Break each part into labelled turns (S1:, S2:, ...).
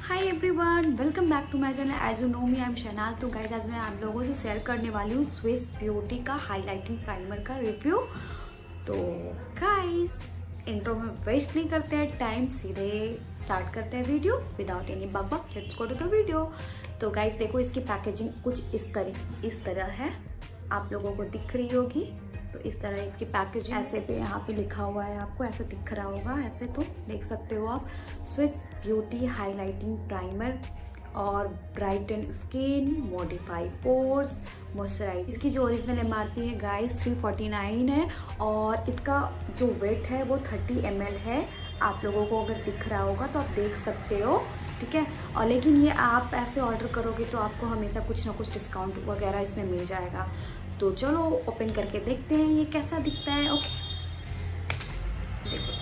S1: Hi everyone, welcome back to my channel. As you know me, I am Shehnaz. तो guys, आज मैं आप लोगों से शेयर करने वाली हूँ स्विस ब्यूटी का हाइलाइटिंग प्राइमर का रिव्यू। तो गाइस, इंट्रो में वेस्ट नहीं करते हैं टाइम, सीधे स्टार्ट करते हैं वीडियो विदाउट एनी बकबक। Let's go to the video. तो गाइस देखो, इसकी पैकेजिंग कुछ इस तरह है, आप लोगों को दिख रही होगी। तो इस तरह इसकी पैकेजिंग ऐसे पे यहाँ पे लिखा हुआ है, आपको ऐसे दिख रहा होगा, ऐसे तो देख सकते हो आप। स्विस ब्यूटी हाइलाइटिंग प्राइमर और brighten skin, modify pores, moisturise. इसकी जो ओरिजिनल एमआरपी है गाइस 349 है और इसका जो वेट है वो 30 ml है। आप लोगों को अगर दिख रहा होगा तो आप देख सकते हो, ठीक है। और लेकिन ये आप ऐसे ऑर्डर करोगे तो आपको हमेशा कुछ ना कुछ डिस्काउंट वगैरह इसमें मिल जाएगा। तो चलो ओपन करके देखते हैं ये कैसा दिखता है। ओके, देखो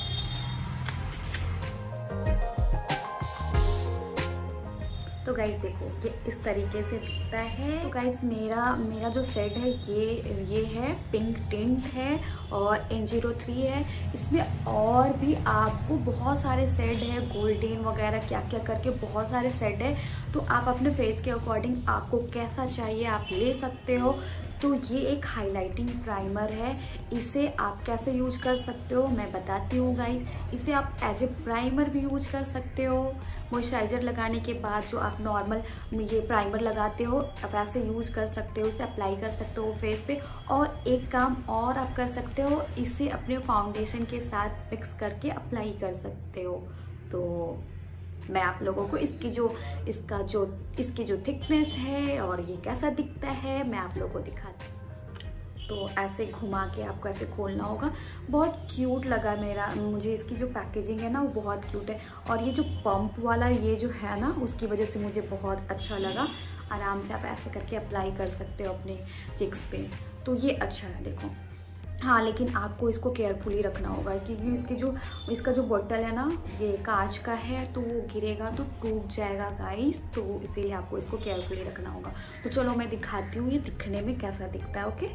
S1: तो गाइस देखो, ये इस तरीके से दिखता है। तो गाइस मेरा जो सेट है ये है, पिंक टिंट है और N03 है। इसमें और भी आपको बहुत सारे सेट है, गोल्डन वगैरह क्या क्या करके बहुत सारे सेट है। तो आप अपने फेस के अकॉर्डिंग आपको कैसा चाहिए आप ले सकते हो। तो ये एक हाइलाइटिंग प्राइमर है, इसे आप कैसे यूज कर सकते हो मैं बताती हूँ गाइस। इसे आप एज ए प्राइमर भी यूज कर सकते हो। मॉइस्चराइजर लगाने के बाद जो आप नॉर्मल ये प्राइमर लगाते हो आप ऐसे यूज कर सकते हो, इसे अप्लाई कर सकते हो फेस पे। और एक काम और आप कर सकते हो, इसे अपने फाउंडेशन के साथ मिक्स करके अप्लाई कर सकते हो। तो मैं आप लोगों को इसकी जो थिकनेस है और ये कैसा दिखता है मैं आप लोगों को दिखाती हूँ। तो ऐसे घुमा के आपको ऐसे खोलना होगा। बहुत क्यूट लगा मुझे इसकी जो पैकेजिंग है ना, वो बहुत क्यूट है। और ये जो पंप वाला ये जो है ना, उसकी वजह से मुझे बहुत अच्छा लगा। आराम से आप ऐसे करके अप्लाई कर सकते हो अपने चिक्स पे, तो ये अच्छा है। देखो हाँ, लेकिन आपको इसको केयरफुली रखना होगा क्योंकि इसका जो बोतल है ना, ये कांच का है, तो वो गिरेगा तो टूट जाएगा गाइस। तो इसीलिए आपको इसको केयरफुली रखना होगा। तो चलो मैं दिखाती हूँ ये दिखने में कैसा दिखता है। ओके,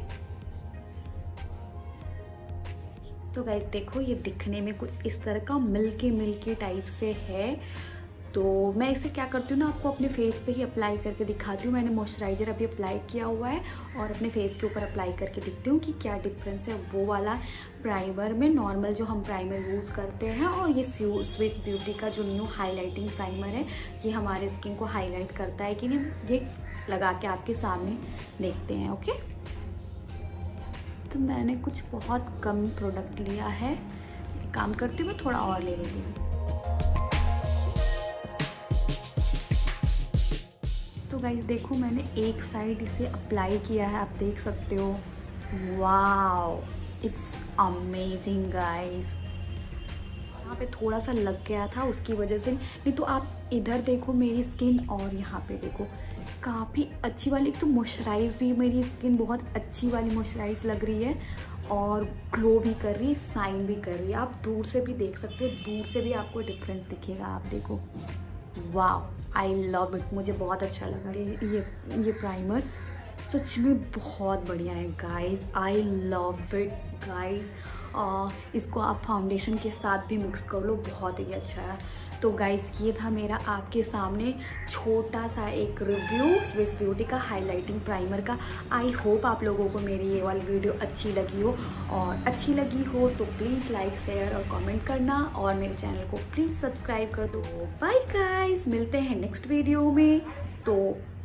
S1: तो गाइस देखो, ये दिखने में कुछ इस तरह का मिल्की टाइप से है। तो मैं इसे क्या करती हूँ ना, आपको अपने फेस पे ही अप्लाई करके दिखाती हूँ। मैंने मॉइस्चराइजर अभी अप्लाई किया हुआ है और अपने फेस के ऊपर अप्लाई करके दिखती हूँ कि क्या डिफरेंस है वो वाला प्राइमर में, नॉर्मल जो हम प्राइमर यूज़ करते हैं और ये स्विस ब्यूटी का जो न्यू हाइलाइटिंग प्राइमर है, ये हमारे स्किन को हाईलाइट करता है कि नहीं, ये लगा के आपके सामने देखते हैं। ओके, तो मैंने कुछ बहुत कम प्रोडक्ट लिया है, काम करती हूँ मैं थोड़ा और ले लेती हूँ। तो गाइस देखो, मैंने एक साइड इसे अप्लाई किया है, आप देख सकते हो। Wow, it's amazing guys. यहाँ पे थोड़ा सा लग गया था, उसकी वजह से नहीं तो आप इधर देखो मेरी स्किन और यहाँ पे देखो, काफ़ी अच्छी वाली। एक तो मॉइस्चराइज भी, मेरी स्किन बहुत अच्छी वाली मॉइस्चराइज लग रही है और ग्लो भी कर रही है, साइन भी कर रही है। आप दूर से भी देख सकते हो, दूर से भी आपको डिफरेंस दिखेगा। आप देखो, वाओ, आई लव इट, मुझे बहुत अच्छा लगा ये प्राइमर। सच में बहुत बढ़िया है guys, I love it guys. इसको आप फाउंडेशन के साथ भी मिक्स कर लो, बहुत ही अच्छा है। तो गाइस, ये था मेरा आपके सामने छोटा सा एक रिव्यू स्विस ब्यूटी का हाइलाइटिंग प्राइमर का। आई होप आप लोगों को मेरी ये वाली वीडियो अच्छी लगी हो, और अच्छी लगी हो तो प्लीज़ लाइक, शेयर और कमेंट करना, और मेरे चैनल को प्लीज़ सब्सक्राइब कर दो। बाय गाइस, मिलते हैं नेक्स्ट वीडियो में। तो